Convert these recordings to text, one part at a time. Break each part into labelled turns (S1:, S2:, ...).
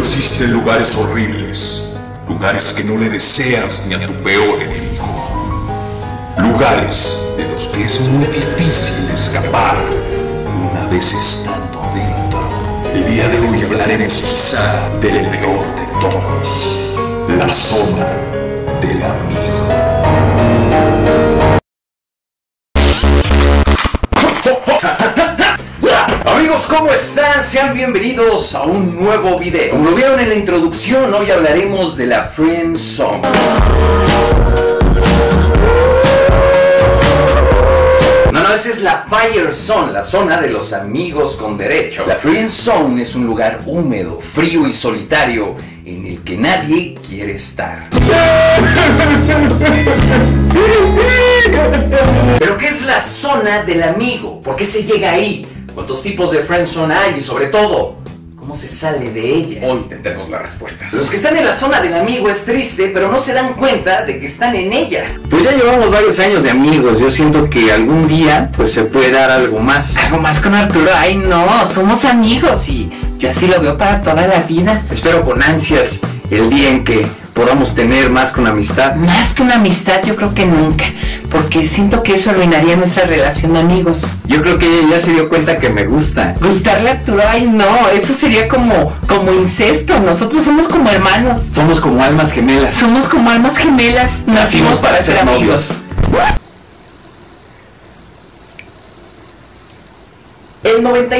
S1: existen lugares horribles, lugares que no le deseas ni a tu peor enemigo, lugares de los que es muy difícil escapar una vez estando dentro. El día de hoy hablaremos quizá del peor de todos, la zona del amigo.
S2: Amigos, ¿cómo están? Sean bienvenidos a un nuevo video. Como lo vieron en la introducción, hoy hablaremos de la Friend Zone. No, esa es la Fire Zone, la zona de los amigos con derecho. La Friend Zone es un lugar húmedo, frío y solitario en el que nadie quiere estar. ¿Pero qué es la zona del amigo? ¿Por qué se llega ahí? ¿Cuántos tipos de friendzone hay? Y sobre todo, ¿cómo se sale de ella? Hoy tendremos las respuestas. Los que están en la zona del amigo es triste, pero no se dan cuenta de que están en ella.
S3: Pues ya llevamos varios años de amigos. Yo siento que algún día pues se puede dar algo más.
S4: ¿Algo más con Arturo? Ay no, somos amigos y yo así lo veo para toda la vida.
S3: Espero con ansias el día en que podamos tener más que una amistad.
S4: Más que una amistad, yo creo que nunca, porque siento que eso arruinaría nuestra relación de amigos.
S3: Yo creo que ella ya se dio cuenta que me gusta.
S4: Gustarle a Arturo, ay no, eso sería como incesto. Nosotros somos como hermanos.
S3: Somos como almas gemelas.
S4: Somos como almas gemelas.
S3: Nacimos para ser amigos.
S2: El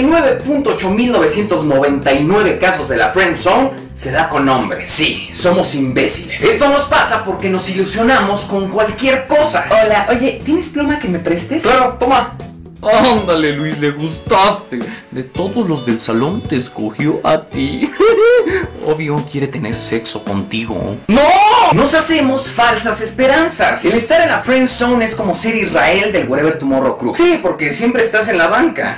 S2: 99.8999 casos de la Friend Zone se da con hombres. Sí, somos imbéciles. Esto nos pasa porque nos ilusionamos con cualquier cosa.
S4: Hola, oye, ¿tienes pluma que me prestes?
S2: Claro, toma.
S5: Ándale, Luis, le gustaste. De todos los del salón te escogió a ti. Obvio, quiere tener sexo contigo.
S2: ¡No! Nos hacemos falsas esperanzas. El estar en la Friend Zone es como ser Israel del Wherever Tomorrow Crew. Sí, porque siempre estás en la banca.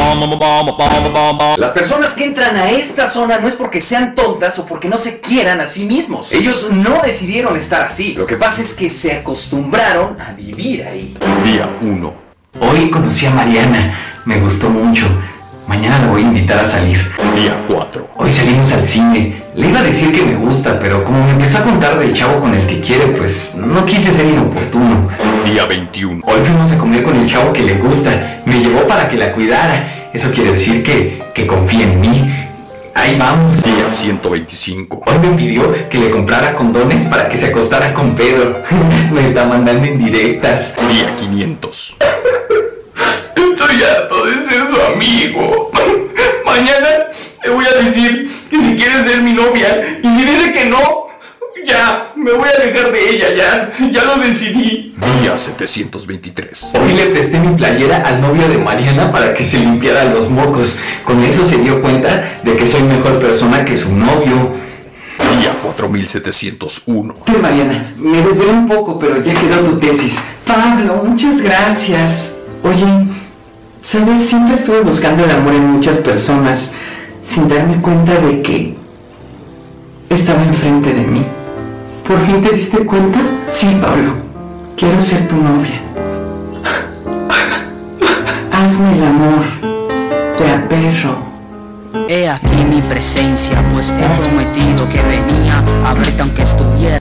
S2: Las personas que entran a esta zona no es porque sean tontas o porque no se quieran a sí mismos. Ellos no decidieron estar así. Lo que pasa es que se acostumbraron a vivir ahí.
S1: Día 1.
S3: Hoy conocí a Mariana. Me gustó mucho. Mañana la voy a invitar a salir.
S1: Día 4.
S3: Hoy salimos al cine. Le iba a decir que me gusta, pero como me empezó a contar del chavo con el que quiere, pues no quise ser inoportuno.
S1: Día 21.
S3: Hoy fuimos a comer con el chavo que le gusta. Me llevó para que la cuidara. Eso quiere decir que confía en mí. Ahí vamos.
S1: Día 125.
S3: Hoy me pidió que le comprara condones para que se acostara con Pedro. Me está mandando indirectas.
S1: Día 500.
S3: Estoy harto de ser su amigo. Mañana le voy a decir que si quiere ser mi novia. Y si dice que no, ya, me voy a alejar de ella, ya lo decidí.
S1: Día 723.
S3: Hoy le presté mi playera al novio de Mariana para que se limpiara los mocos. Con eso se dio cuenta de que soy mejor persona que su novio.
S1: Día 4701.
S4: ¿Qué, Mariana? Me desvelé un poco, pero ya quedó tu tesis. Pablo, muchas gracias. Oye, ¿sabes? Siempre estuve buscando el amor en muchas personas sin darme cuenta de que estaba enfrente de mí. ¿Por fin te diste cuenta? Sí, Pablo. Quiero ser tu novia. Hazme el amor. Te aperro.
S6: He aquí mi presencia, pues he prometido que venía a verte aunque estuviera.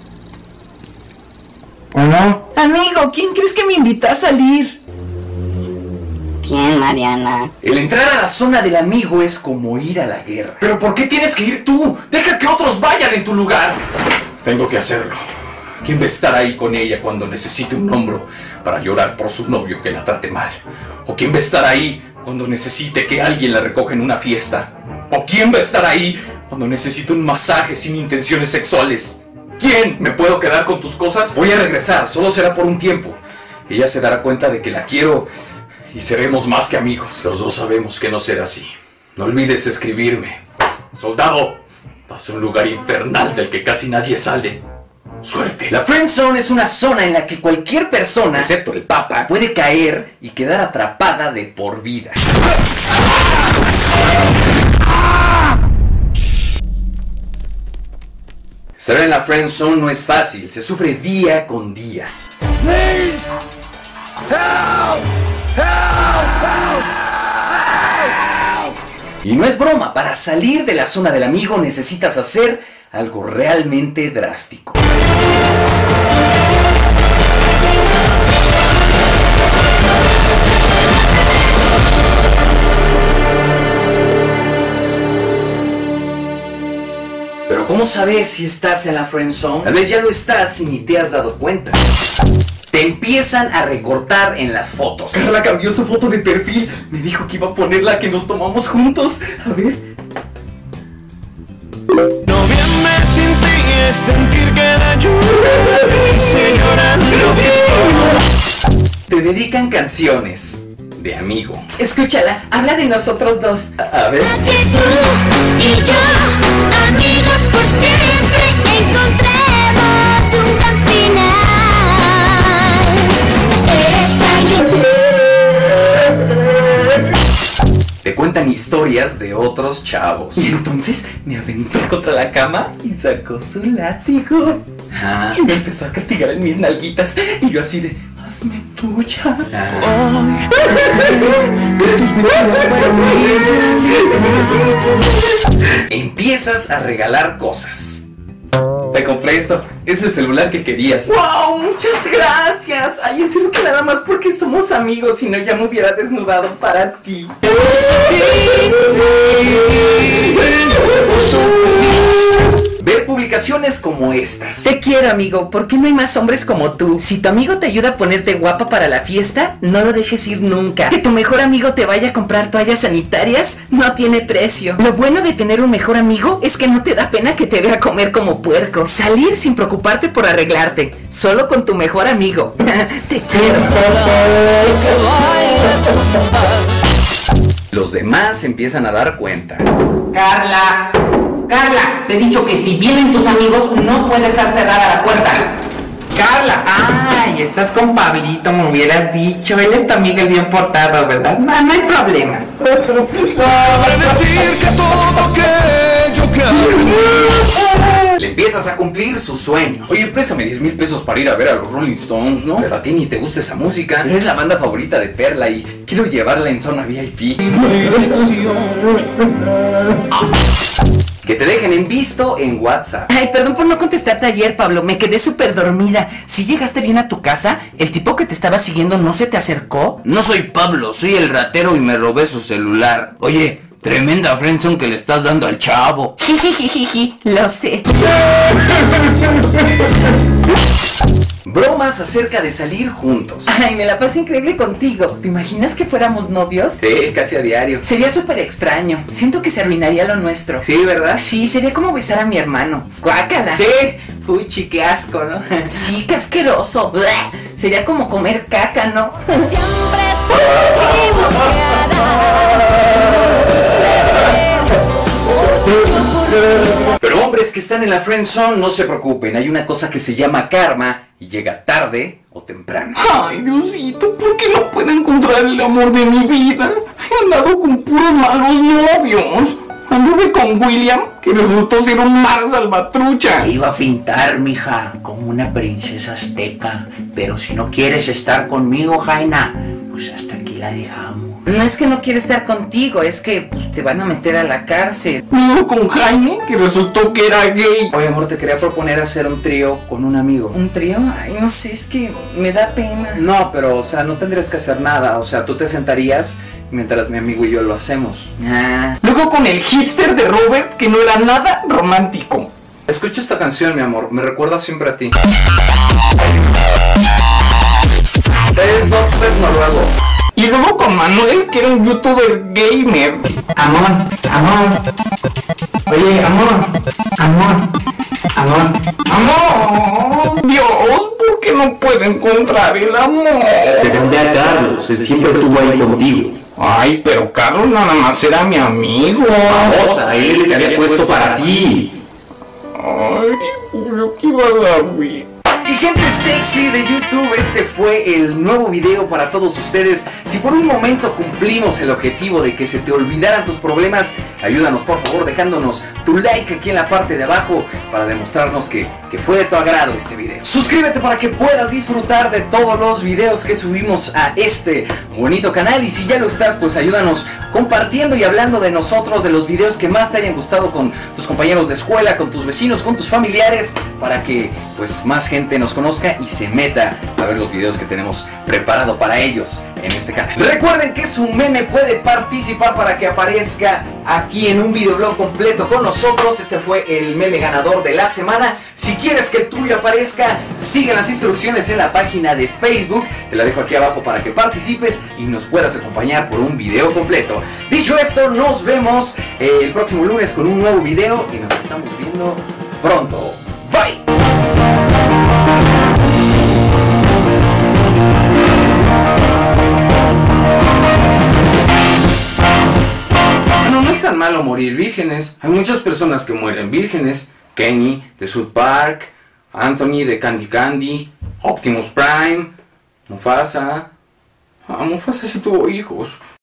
S3: ¿Hola?
S4: Amigo, ¿quién crees que me invitó a salir?
S7: ¿Quién, Mariana?
S2: El entrar a la zona del amigo es como ir a la guerra. ¿Pero por qué tienes que ir tú? Deja que otros vayan en tu lugar. Tengo que hacerlo. ¿Quién va a estar ahí con ella cuando necesite un hombro para llorar por su novio que la trate mal? ¿O quién va a estar ahí cuando necesite que alguien la recoja en una fiesta? ¿O quién va a estar ahí cuando necesite un masaje sin intenciones sexuales? ¿Quién? ¿Me puedo quedar con tus cosas? Voy a regresar, solo será por un tiempo. Ella se dará cuenta de que la quiero y seremos más que amigos. Los dos sabemos que no será así. No olvides escribirme. Soldado, vas a un lugar infernal del que casi nadie sale. Suerte. La Friend Zone es una zona en la que cualquier persona, excepto el Papa, puede caer y quedar atrapada de por vida. Estar en la Friend Zone no es fácil, se sufre día con día.
S8: Please! Help! Help! Help!
S2: Y no es broma, para salir de la zona del amigo necesitas hacer algo realmente drástico. Pero ¿cómo sabes si estás en la friend zone? Tal vez ya lo estás y ni te has dado cuenta. Te empiezan a recortar en las fotos. Carla cambió su foto de perfil. Me dijo que iba a poner la que nos tomamos juntos. A ver.
S8: Noviembre sin ti es sentir que la lluvia sigue llorando.
S2: Te dedican canciones de amigo.
S4: Escúchala, habla de nosotros dos.
S2: A ver.
S9: Que tú y yo, amigos por siempre, encontremos un gran final.
S2: Te cuentan historias de otros chavos. Y entonces me aventó contra la cama y sacó su látigo. Y me empezó a castigar en mis nalguitas. Y yo así de, hazme tuya.
S8: Hoy sé que tus mentiras fueron mi realidad.
S2: Empiezas a regalar cosas. Te compré esto. Es el celular que querías.
S4: ¡Wow! ¡Muchas gracias! Ay, en serio que nada más porque somos amigos, si no ya me hubiera desnudado para ti.
S2: Ver publicaciones como estas.
S4: Te quiero, amigo. ¿Por qué no hay más hombres como tú? Si tu amigo te ayuda a ponerte guapa para la fiesta, no lo dejes ir nunca. Que tu mejor amigo te vaya a comprar toallas sanitarias no tiene precio. Lo bueno de tener un mejor amigo es que no te da pena que te vea comer como puerco. Salir sin preocuparte por arreglarte. Solo con tu mejor amigo. Te quiero.
S2: Los demás empiezan a dar cuenta.
S10: Carla, te he dicho que si vienen tus amigos no puede estar cerrada la puerta.
S4: Carla, ay, estás con Pablito, me hubieras dicho. Él es tu amigo el bien portado, ¿verdad? No hay problema.
S8: Para decir que todo aquello que
S2: Le empiezas a cumplir su sueño. Oye, préstame 10,000 pesos para ir a ver a los Rolling Stones, ¿no? Pero a ti ni te gusta esa música. Pero es la banda favorita de Perla y quiero llevarla en zona VIP. Que te dejen en visto en WhatsApp.
S4: Ay, perdón por no contestarte ayer, Pablo. Me quedé súper dormida. ¿Sí llegaste bien a tu casa? ¿El tipo que te estaba siguiendo no se te acercó?
S5: No soy Pablo, soy el ratero y me robé su celular. Oye, tremenda friendzone que le estás dando al chavo.
S4: Jijijiji, lo sé.
S2: Bromas acerca de salir juntos.
S4: Ay, me la pasé increíble contigo. ¿Te imaginas que fuéramos novios?
S2: Sí, casi a diario.
S4: Sería súper extraño. Siento que se arruinaría lo nuestro.
S2: Sí, ¿verdad?
S4: Sí, sería como besar a mi hermano. Guácala.
S2: Sí. Fuchi, qué asco, ¿no?
S4: Sí, qué asqueroso. Bleh. Sería como comer caca, ¿no?
S9: Siempre supimos que
S2: Pero hombres que están en la friendzone, no se preocupen. Hay una cosa que se llama karma y llega tarde o temprano.
S3: Ay, Diosito, ¿por qué no puedo encontrar el amor de mi vida? He andado con puros malos novios. Anduve con William, que resultó ser un mar salvatrucha.
S11: Te iba a pintar, mija, como una princesa azteca. Pero si no quieres estar conmigo, Jaina, pues hasta aquí la dejamos.
S4: No es que no quiere estar contigo, es que pues, te van a meter a la cárcel.
S3: Vivo con Jaime, que resultó que era gay.
S2: Oye, amor, te quería proponer hacer un trío con un amigo.
S4: ¿Un trío? Ay, no sé, es que me da pena.
S2: No, pero, o sea, no tendrías que hacer nada. O sea, tú te sentarías mientras mi amigo y yo lo hacemos.
S3: Luego con el hipster de Robert, que no era nada romántico.
S2: Escucha esta canción, mi amor, me recuerda siempre a ti. Es Dogster noruego.
S3: Y luego con Manuel, que era un youtuber gamer.
S10: Amor. Oye, amor.
S3: Dios, ¿por qué no puedo encontrar el amor?
S12: Pregunté a Carlos, él siempre estuvo ahí contigo.
S3: Ay, pero Carlos nada más era mi amigo.
S12: Vamos, a él le había puesto para ti.
S3: Ay, Julio, ¿qué ibas a ver?
S2: Y gente sexy de YouTube, este fue el nuevo video para todos ustedes. Si por un momento cumplimos el objetivo de que se te olvidaran tus problemas, ayúdanos por favor dejándonos tu like aquí en la parte de abajo para demostrarnos que fue de tu agrado este video. Suscríbete para que puedas disfrutar de todos los videos que subimos a este bonito canal. Y si ya lo estás, pues ayúdanos compartiendo y hablando de nosotros, de los videos que más te hayan gustado con tus compañeros de escuela, con tus vecinos, con tus familiares, para que pues más gente nos conozca y se meta a ver los videos que tenemos preparado para ellos en este canal. Recuerden que su meme puede participar para que aparezca aquí en un videoblog completo con nosotros. Este fue el meme ganador de la semana. Si quieres que el tuyo aparezca, sigue las instrucciones en la página de Facebook. Te la dejo aquí abajo para que participes y nos puedas acompañar por un video completo. Dicho esto, nos vemos el próximo lunes con un nuevo video y nos estamos viendo pronto. Bye. No es tan malo morir vírgenes. Hay muchas personas que mueren vírgenes. Kenny de South Park, Anthony de Candy Candy, Optimus Prime, Mufasa. Mufasa sí tuvo hijos.